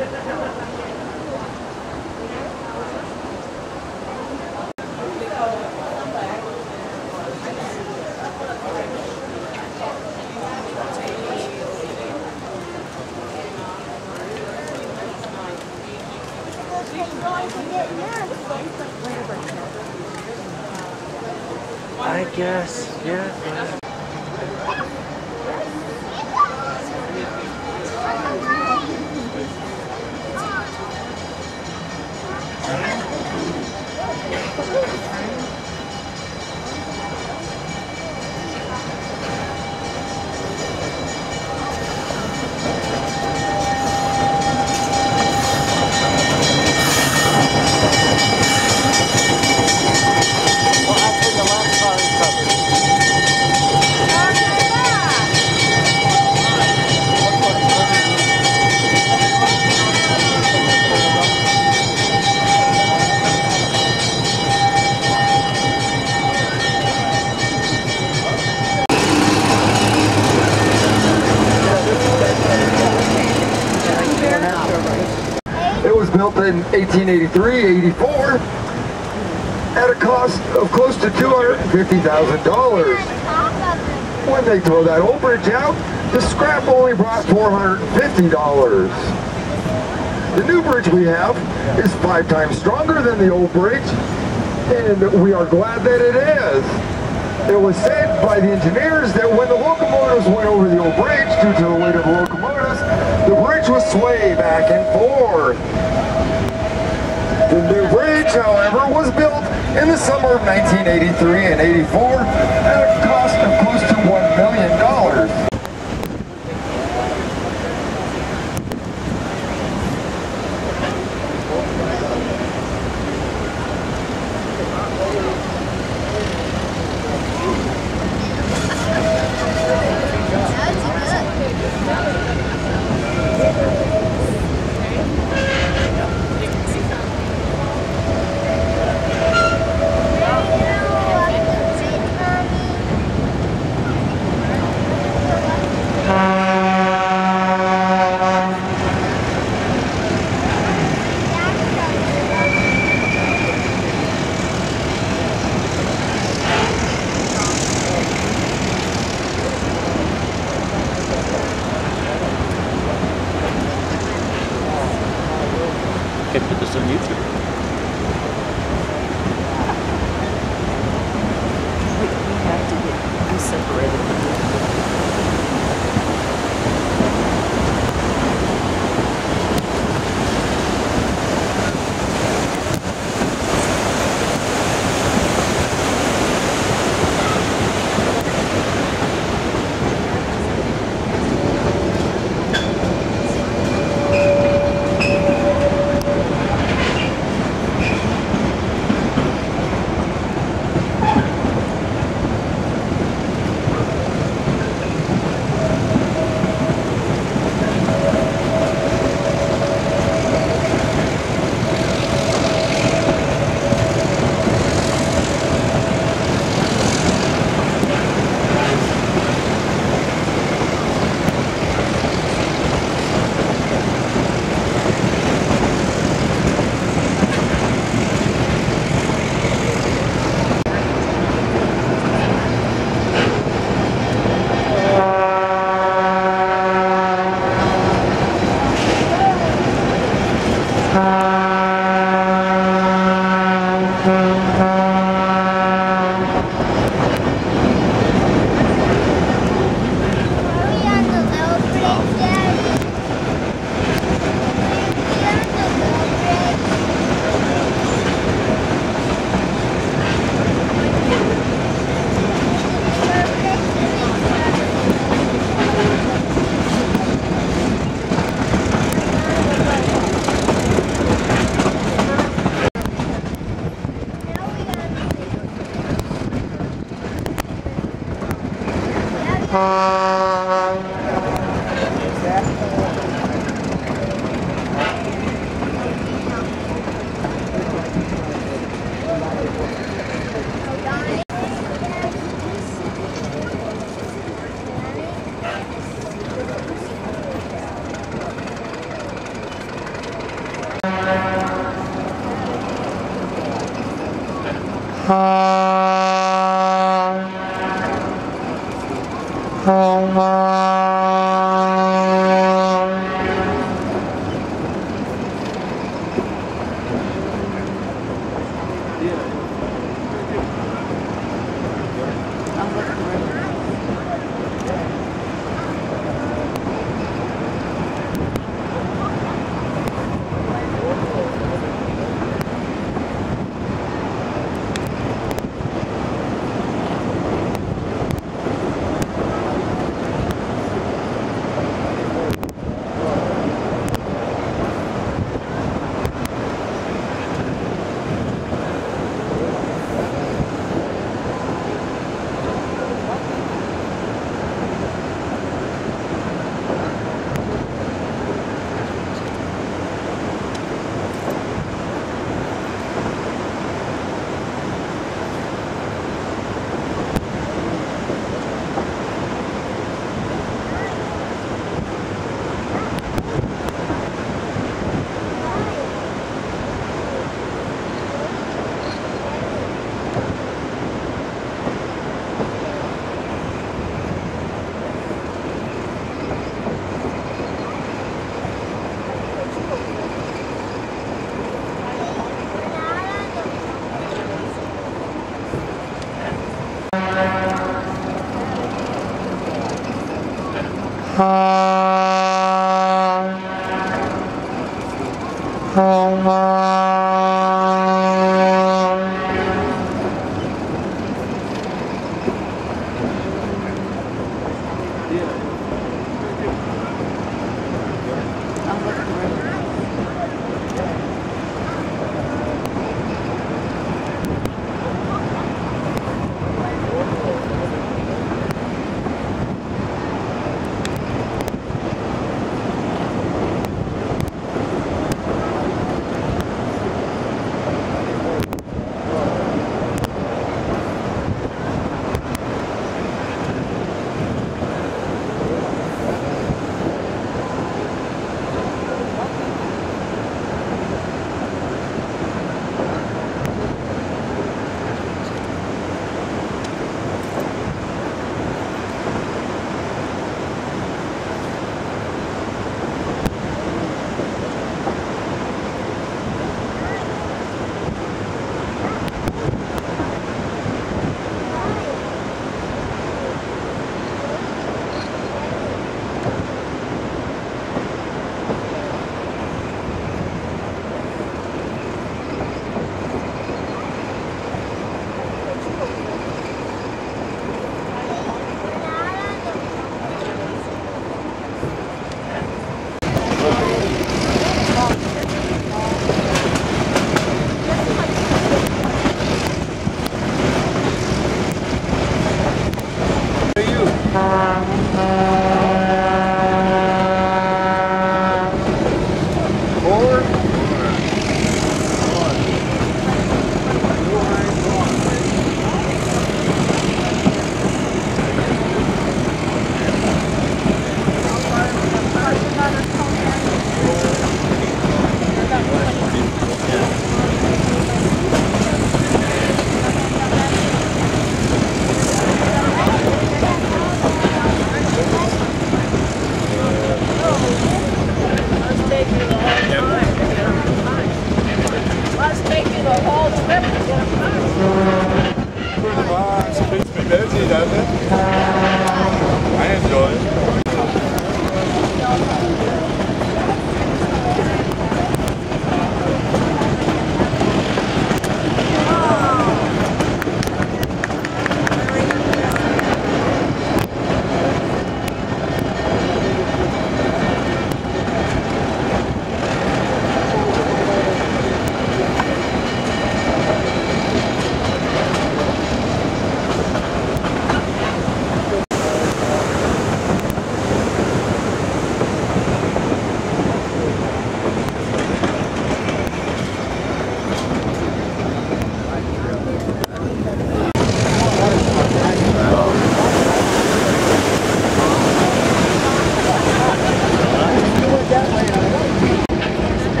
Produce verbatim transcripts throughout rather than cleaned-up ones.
I guess, yeah. Built in eighteen eighty-three eighty-four at a cost of close to two hundred fifty thousand dollars. When they tore that old bridge out, the scrap only brought four hundred fifty dollars. The new bridge we have is five times stronger than the old bridge, and we are glad that it is. It was said by the engineers that when the locomotives went over the old bridge, due to the weight of the locomotives, the bridge would sway back and forth. The new bridge, however, was built in the summer of nineteen eighty-three and eighty-four at a cost of close to one million dollars. Can put this on YouTube. We have to get them separated.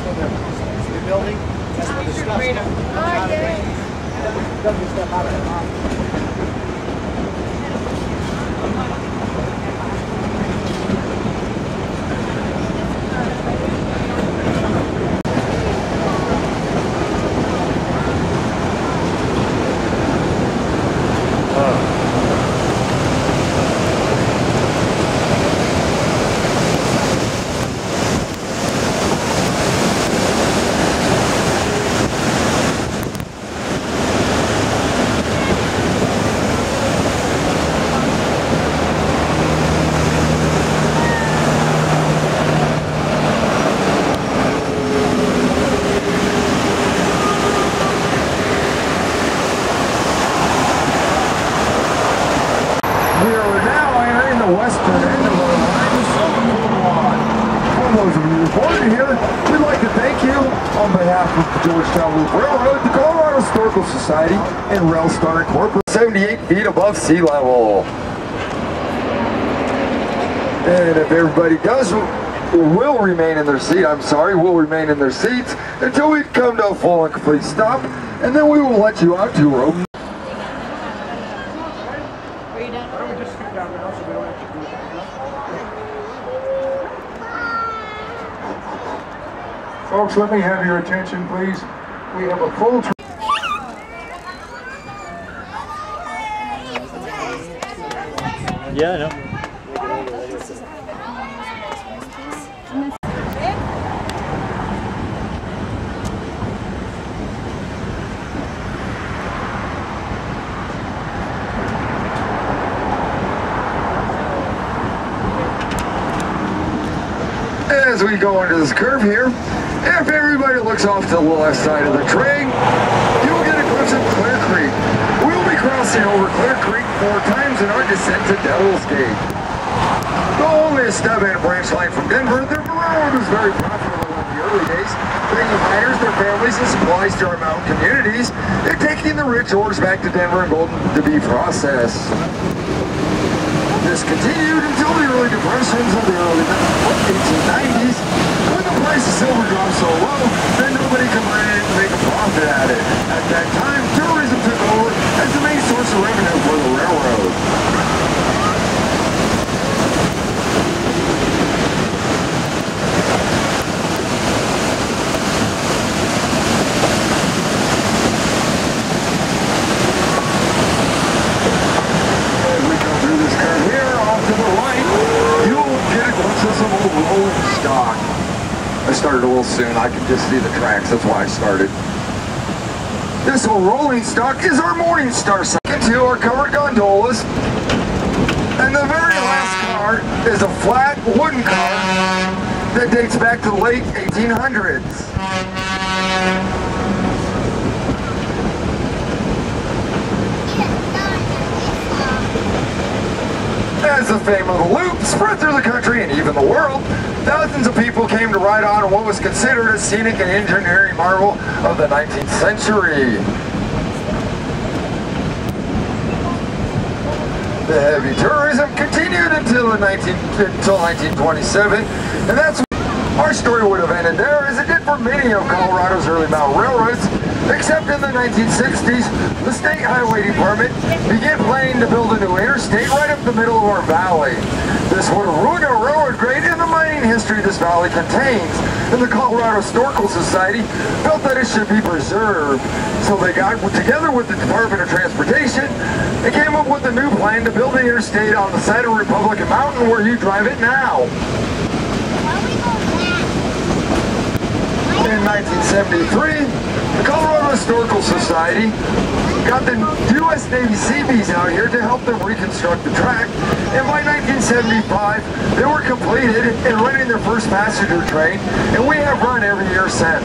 where the, the building, that's where the stuff comes out of it. And then we dug the stuff out of it. Georgetown Loop Railroad, the Colorado Historical Society, and Rail Star Incorporated, seventy-eight feet above sea level. And if everybody does, will remain in their seat, I'm sorry, will remain in their seats until we come to a full and complete stop, and then we will let you out to rope. Folks, let me have your attention, please. We have a full... Yeah, I know. As we go into this curve here, if everybody looks off to the left side of the train, you'll get a glimpse of Clear Creek. We'll be crossing over Clear Creek four times in our descent to Devil's Gate. Though only a stub-end branch line from Denver, the railroad was very profitable in the early days, bringing miners, their families, and supplies to our mountain communities, and taking the rich ores back to Denver and Golden to be processed. This continued until the early depressions of the early eighteen nineties, when the price of silver dropped so low that nobody could run it and make a profit at it. At that time, tourism took over as the main source of revenue for the railroad. I started a little soon. I can just see the tracks. That's why I started. This old rolling stock is our Morning Star. Second to our covered gondolas. And the very last car is a flat wooden car that dates back to the late eighteen hundreds. As the fame of the loop spread through the country and even the world, thousands of people came to ride on what was considered a scenic and engineering marvel of the nineteenth century. The heavy tourism continued until, the nineteen, until nineteen twenty-seven, and that's our story would have ended there, as it did for many of Colorado's early mountain railroads, except in the nineteen sixties, the State Highway Department began planning to build a new interstate right up the middle of our valley. This would have ruined our railroad grade and the mining history this valley contains, and the Colorado Historical Society felt that it should be preserved. So they got together with the Department of Transportation and came up with a new plan to build an interstate on the side of Republican Mountain where you drive it now. In nineteen seventy-three, the Colorado Historical Society got the U S Navy Seabees out here to help them reconstruct the track, and by nineteen seventy-five, they were completed and running their first passenger train, and we have run every year since.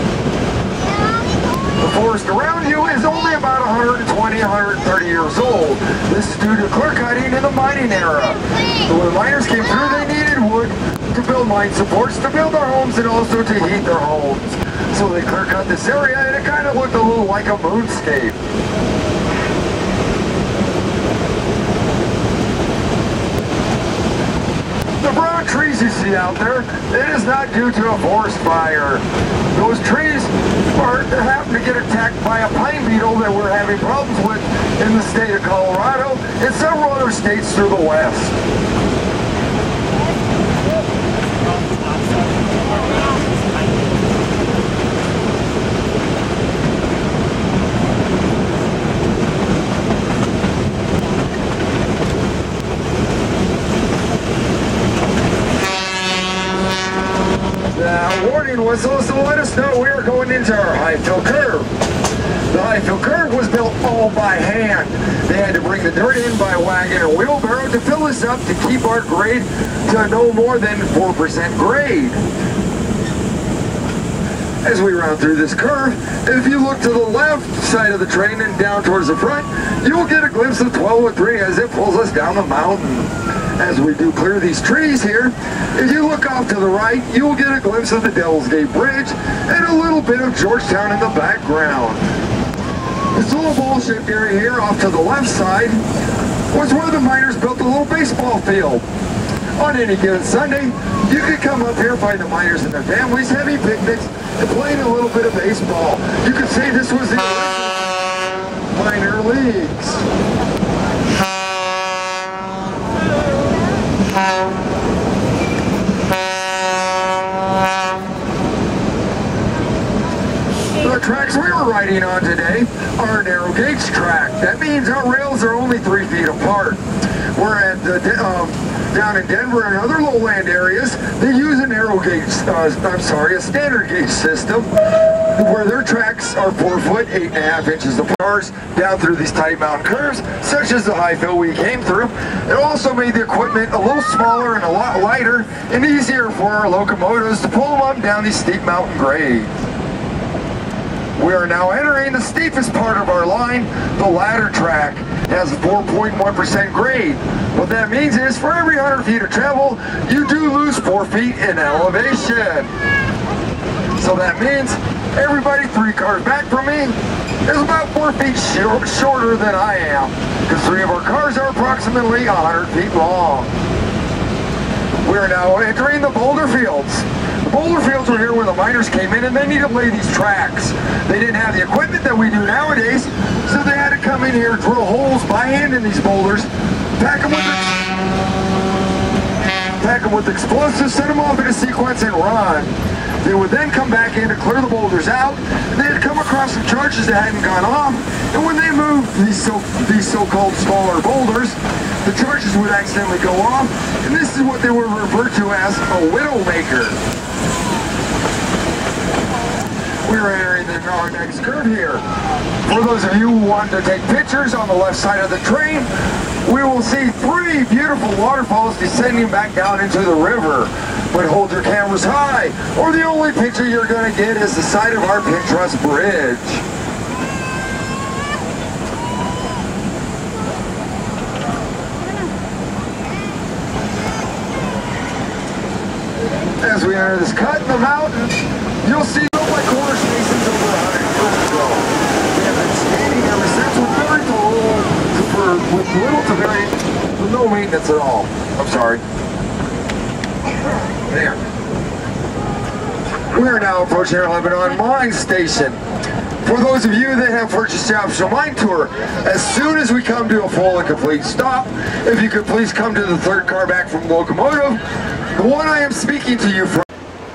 The forest around you is only about one hundred twenty, one hundred thirty years old. This is due to clear cutting in the mining era. So when the miners came through, they needed wood to build mine supports, to build their homes, and also to heat their homes. So they clear cut this area, and it kind of looked a little like a moonscape. The brown trees you see out there, it is not due to a forest fire. Those trees are happen to get attacked by a pine beetle that we're having problems with in the state of Colorado and several other states through the west. Warning whistles to let us know we are going into our high-fill curve. The high-fill curve was built all by hand. They had to bring the dirt in by wagon or wheelbarrow to fill this up to keep our grade to no more than four percent grade. As we round through this curve, if you look to the left side of the train and down towards the front, you'll get a glimpse of twelve oh three as it pulls us down the mountain. As we do clear these trees here, if you look off to the right, you'll get a glimpse of the Devil's Gate Bridge and a little bit of Georgetown in the background. This little ball-shaped area here off to the left side was where the miners built a little baseball field. On any given Sunday, you could come up here, find the miners and their families having picnics and playing a little bit of baseball. You could say this was the original minor leagues. The tracks we were riding on today are a narrow gauge track. That means our rails are only three feet apart. We're at the, um, down in Denver and other lowland areas, they use a narrow gauge, uh, I'm sorry, a standard gauge system where their tracks are four foot, eight and a half inches apart down through these tight mountain curves, such as the high fill we came through. It also made the equipment a little smaller and a lot lighter and easier for our locomotives to pull them up and down these steep mountain grades. We are now entering the steepest part of our line, the ladder track. It has a four point one percent grade. What that means is for every one hundred feet of travel, you do lose four feet in elevation. So that means everybody three cars back from me is about four feet short, shorter than I am, because three of our cars are approximately one hundred feet long. We are now entering the boulder fields. The boulder fields were here when the miners came in and they needed to lay these tracks. They didn't have the equipment that we do nowadays, so they had to come in here, drill holes by hand in these boulders, pack them with, pack them with explosives, set them off in a sequence and run. They would then come back in to clear the boulders out, and they'd come across some charges that hadn't gone off, and when they moved these so, these so-called smaller boulders, the charges would accidentally go off, and this is what they were referred to as a widowmaker. We're entering the, our next curve here. For those of you who want to take pictures on the left side of the train, we will see three beautiful waterfalls descending back down into the river. But hold your cameras high, or the only picture you're going to get is the side of our pin truss bridge. As we enter this cut in the mountain, you'll see no like corner stations over one hundred years ago. They have been standing ever since with very little, for, with little to very, with no maintenance at all. I'm sorry. There. We are now approaching our Lebanon Mine Station. For those of you that have purchased the optional mine tour, as soon as we come to a full and complete stop, if you could please come to the third car back from the locomotive, the one I am speaking to you from.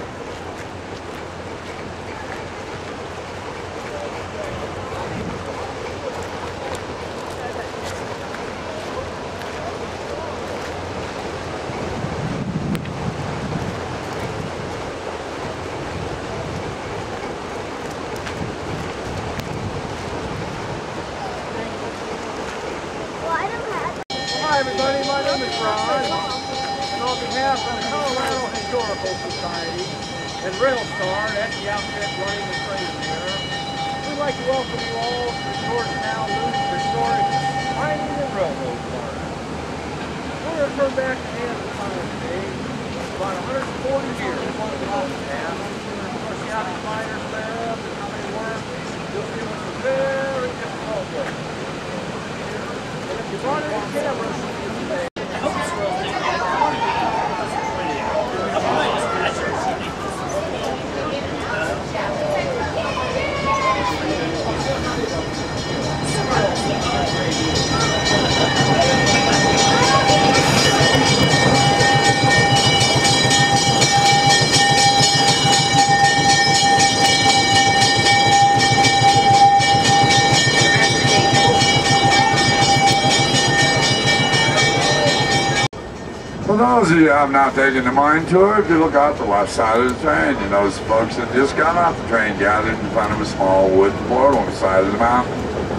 Hi everybody, my name is Ron, and on behalf of the Colorado Historical Society and Railstar, that's the outfit running the train here, we'd like to welcome you all to the Georgetown Loop Historic Mining and Railroad Park. We're going to turn back the hands of time today, about one hundred forty years on the mountain path. Of course, the Oxy miners there, and how they work, you'll see what's a very difficult way. And if you brought any cameras, of you have not taken the mine tour, if you look out the left side of the train, you notice folks that just got off the train gathered in front of a small wooden portal on the side of the mountain.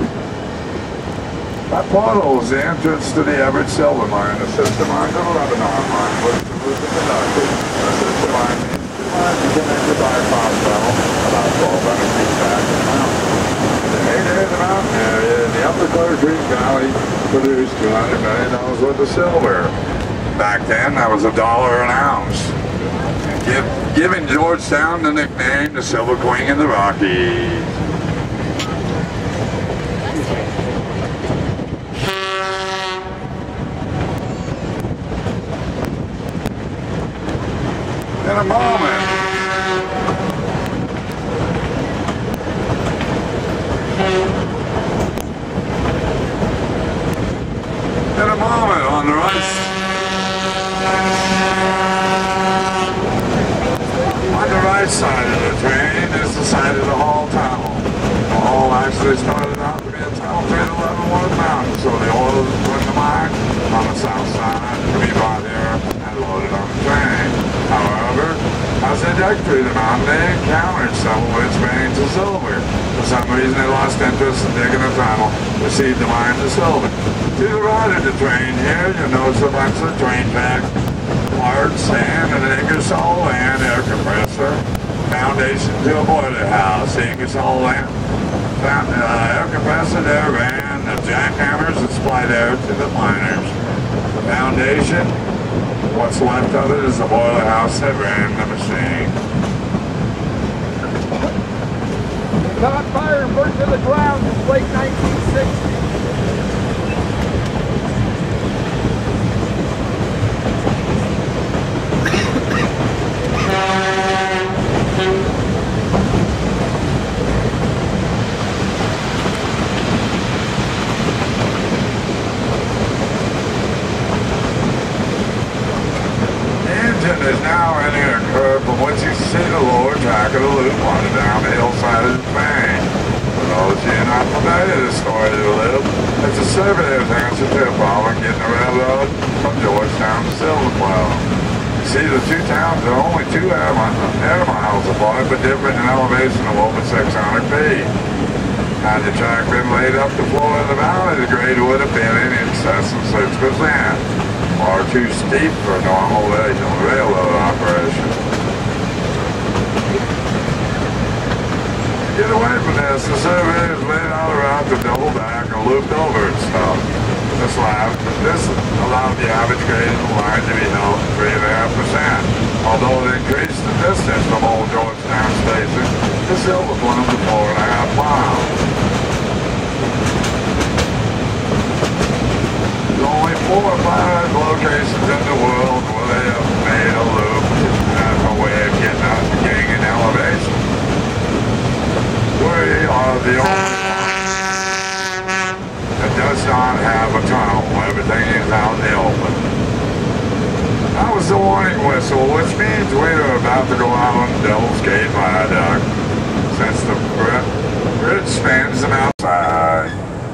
That portal is the entrance to the Everett Silver Mine, the sister mine to the Lebanon mine, which was conducted. The sister mine means two mines are connected by a cross tunnel about twelve hundred feet back in the mountain. The main area of the mountain area in the upper Clear Creek Valley produced two hundred million dollars worth of silver. Back then, that was a dollar an ounce, Give, giving Georgetown the nickname the Silver Queen of the Rockies. In a moment, in a moment on the right. On the right side of the train is the side of the Hall Tunnel. The Hall actually started out to be a tunnel through the Leavenworth Mountains, so the oil was put in the mine on the south side to be brought here and loaded on the train. However, as they dug through the mountain, they encountered some of its veins of silver. For some reason, they lost interest in digging a tunnel, received the mine of silver. To the right of the train here, you'll notice a bunch of train tracks, hard sand, and an Ingersoll land air compressor, foundation to a boiler house. The Ingersoll land found, uh, air compressor there ran the jackhammers that supplied air to the miners. The foundation, what's left of it, is the boiler house that ran the machine. Caught fire and burnt to the ground in late nineteen sixty. Is now entering a curve from which you see the lower track of the loop running down the hillside of the train. For those of you not familiar with the story of the loop, it's a surveyor's answer to a problem getting the railroad from Georgetown to Silver Plume. You see, the two towns are only two air, air miles apart, but different in elevation of over six hundred feet. Had the track been laid up the floor of the valley, the grade would have been in excess of six percent. Far too steep for a normal railroad operation. To get away from this, the surveyors laid out a route to double back and looped over and stuff. This allowed, this allowed the average grade of the line to be held at three point five percent. Although it increased the distance from Old Georgetown Station to Silver Plume to four and a half miles. There's only four or five locations in the world where they have made a loop as a way of getting out the gang in elevation. We are the only one that does not have a tunnel. Everything is out in the open. That was the warning whistle, which means we are about to go out on the Devil's Gate Viaduct, since the bridge spans them outside.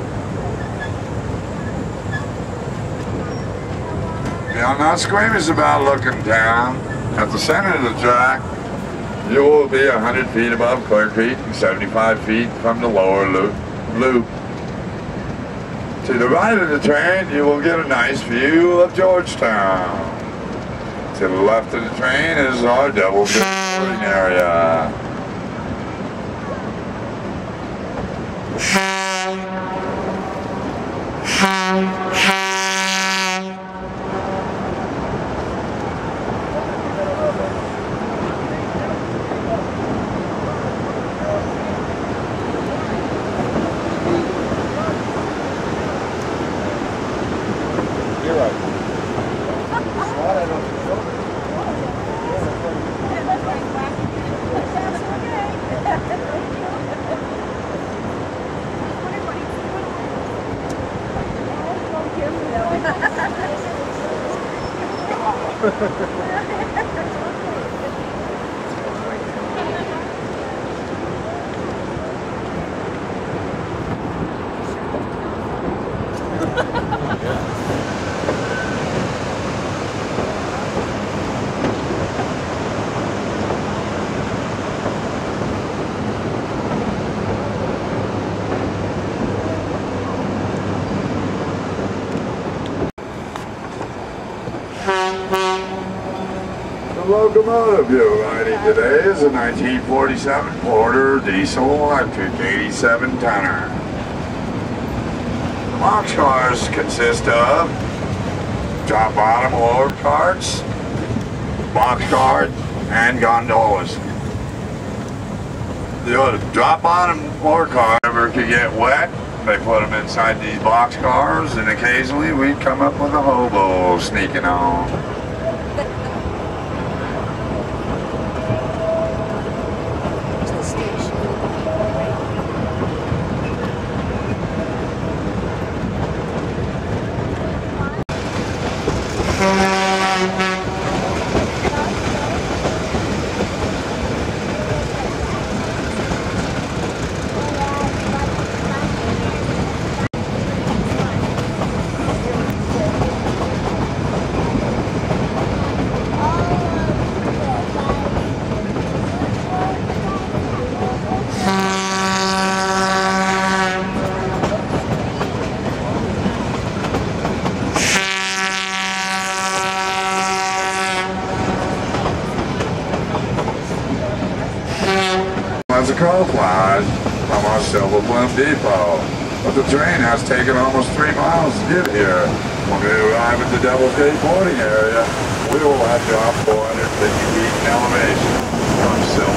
I'm not squeamish about looking down. At the center of the track, you will be one hundred feet above Clear Creek and seventy-five feet from the lower loop. loop. To the right of the train, you will get a nice view of Georgetown. To the left of the train is our double loading area. locomotive you're riding today is a nineteen forty-seven Porter diesel electric eighty-seven tonner. Boxcars consist of top bottom lower carts, boxcar, and gondolas. The drop bottom lower car never could get wet. They put them inside these boxcars, and occasionally we'd come up with a hobo sneaking on. To the station. As a crow flies from our Silver Plume depot, but the train has taken almost three miles to get here. When we arrive at the Devil's Gate boarding area, we will have dropped four hundred fifty feet in elevation from Silver